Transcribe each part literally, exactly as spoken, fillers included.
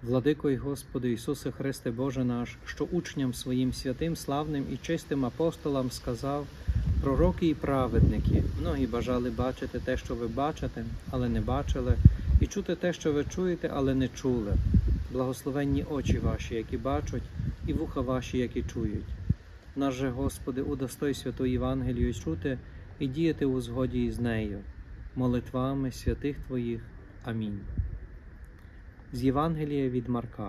Владико й Господи Ісусе Христе Боже наш, що учням своїм святим, славним і чистим апостолам сказав: пророки і праведники, многі бажали бачити те, що ви бачите, але не бачили, і чути те, що ви чуєте, але не чули. Благословенні очі ваші, які бачать, і вуха ваші, які чують. Наш же, Господи, удостой святу Євангелію чути і діяти у згоді із нею, молитвами святих Твоїх. Амінь. З Євангелія від Марка.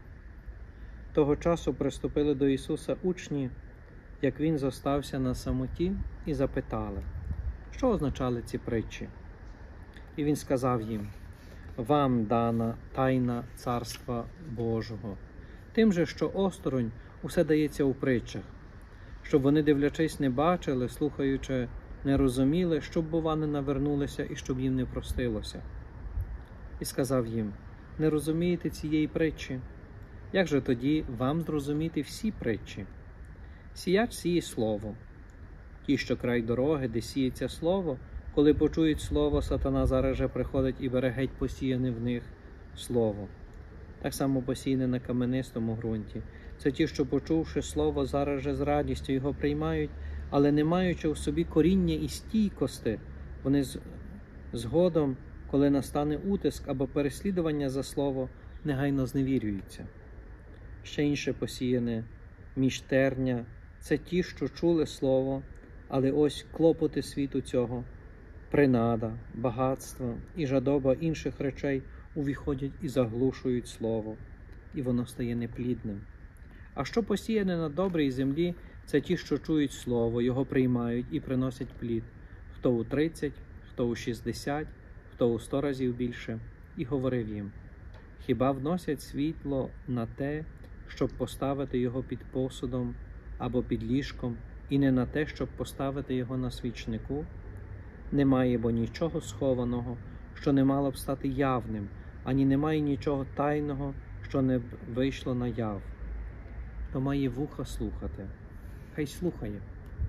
Того часу приступили до Ісуса учні, як Він зостався на самоті, і запитали, що означали ці притчі. І Він сказав їм: вам дана тайна Царства Божого. Тим же, що осторонь, усе дається у притчах, щоб вони, дивлячись, не бачили, слухаючи, не розуміли, щоб, бува, не навернулися і щоб їм не простилося. І сказав їм: не розумієте цієї притчі? Як же тоді вам зрозуміти всі притчі? Сіяч сіє слово. Ті, що край дороги, де сіється слово, коли почують слово, сатана зараз же приходить і бере геть посіяне в них слово. Так само посіяне на каменистому ґрунті. Це ті, що, почувши слово, зараз же з радістю його приймають, але не маючи в собі коріння і стійкости, вони згодом, коли настане утиск або переслідування за слово, негайно зневірюються. Ще інше посіяне між терня – це ті, що чули слово, але ось клопоти світу цього, принада, багатство і жадоба інших речей увіходять і заглушують слово, і воно стає неплідним. А що посіяне на добрій землі – це ті, що чують слово, його приймають і приносять плід, хто у тридцять, хто у шістдесят, хто у сто разів більше, і говорив їм: хіба вносять світло на те, щоб поставити його під посудом або під ліжком, і не на те, щоб поставити його на свічнику? Немає бо нічого схованого, що не мало б стати явним, ані немає нічого тайного, що не б вийшло на яв. Хто має вуха слухати, хай слухає.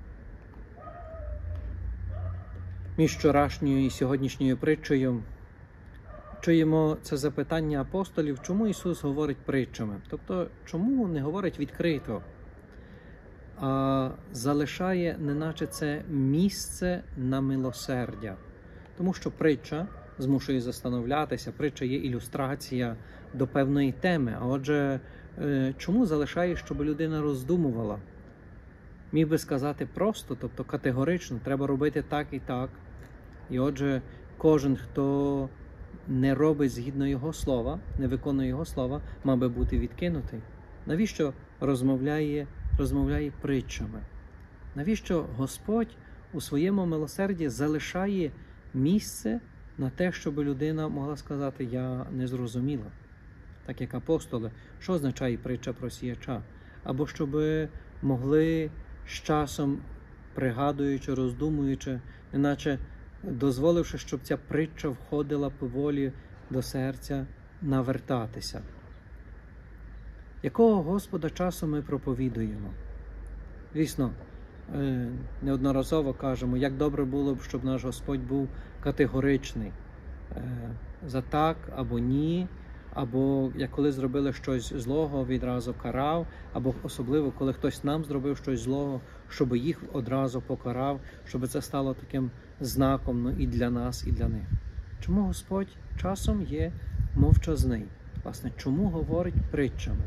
Між вчорашньою і сьогоднішньою притчею чуємо це запитання апостолів, чому Ісус говорить притчами. Тобто, чому не говорить відкрито, а залишає, неначе це місце на милосердя. Тому що притча змушує застановлятися, притча є ілюстрація до певної теми. А отже, чому залишає, щоб людина роздумувала? Міг би сказати просто, тобто категорично, треба робити так і так. І отже, кожен, хто не робить згідно Його слова, не виконує Його слова, мав би бути відкинутий. Навіщо розмовляє, розмовляє притчами? Навіщо Господь у своєму милосерді залишає місце на те, щоб людина могла сказати: я не зрозуміла? Так як апостоли, що означає притча про сіяча? Або щоб могли з часом, пригадуючи, роздумуючи, неначе дозволивши, щоб ця притча входила поволі до серця, навертатися. Якого Господа часу ми проповідуємо? Звісно, неодноразово кажемо, як добре було б, щоб наш Господь був категоричний. За так або ні, або як коли зробили щось злого, відразу карав, або особливо, коли хтось нам зробив щось злого, щоб їх одразу покарав, щоб це стало таким знаком, ну, і для нас, і для них. Чому Господь часом є мовчазний? Власне, чому говорить притчами?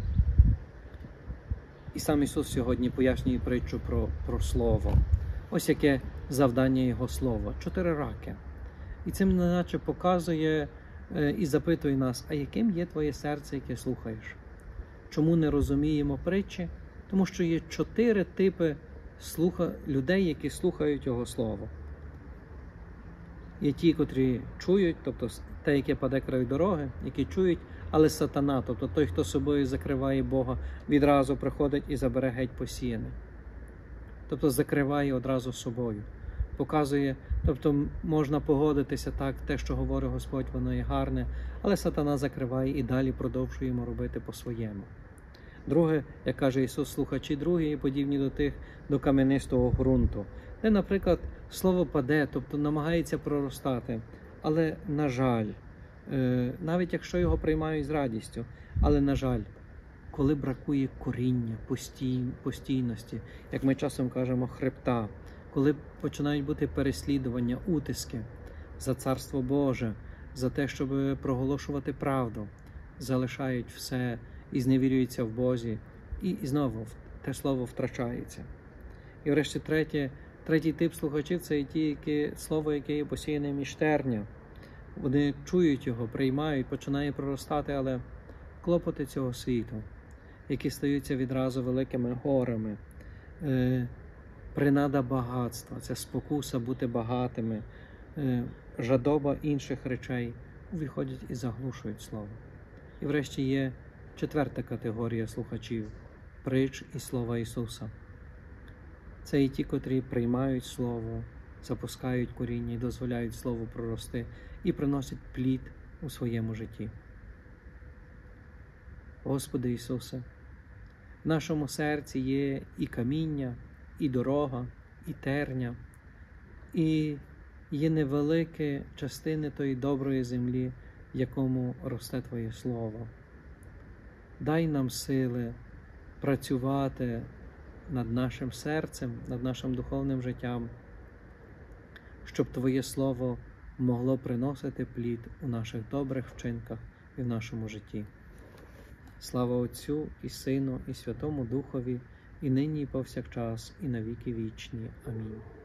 І сам Ісус сьогодні пояснює притчу про, про Слово. Ось яке завдання Його Слова. Чотири раки. І цим неначе показує і запитує нас: а яким є твоє серце, яке слухаєш? Чому не розуміємо притчі? Тому що є чотири типи слуха... людей, які слухають Його Слово. Є ті, котрі чують, тобто те, яке паде край дороги, які чують, але сатана, тобто той, хто собою закриває Бога, відразу приходить і забере геть посіяне. Тобто закриває одразу собою. Показує, тобто можна погодитися так, те, що говорить Господь, воно є гарне, але сатана закриває і далі продовжуємо робити по-своєму. Друге, як каже Ісус, слухачі другі, подібні до тих, до кам'янистого ґрунту, де, наприклад, слово паде, тобто намагається проростати, але, на жаль, е, навіть якщо його приймають з радістю. Але, на жаль, коли бракує коріння, постій, постійності, як ми часом кажемо, хребта, коли починають бути переслідування, утиски за Царство Боже, за те, щоб проголошувати правду, залишають все і зневірюються в Бозі, і, і знову те слово втрачається. І врешті третє, третій тип слухачів – це і ті, які, слово, яке є посіяне між терня. Вони чують його, приймають, починає проростати, але клопоти цього світу, які стаються відразу великими горами, е, принада багатства, це спокуса бути багатими, е, жадоба інших речей, виходять і заглушують слово. І врешті є четверта категорія слухачів – притч і слова Ісуса. Це і ті, котрі приймають Слово, запускають коріння і дозволяють Слову прорости і приносять плід у своєму житті. Господи Ісусе, в нашому серці є і каміння, і дорога, і терня, і є невеликі частини тої доброї землі, в якому росте Твоє Слово. Дай нам сили працювати над нашим серцем, над нашим духовним життям, щоб Твоє Слово могло приносити плід у наших добрих вчинках і в нашому житті. Слава Отцю і Сину і Святому Духові, і нині, і повсякчас, і на віки вічні. Амінь.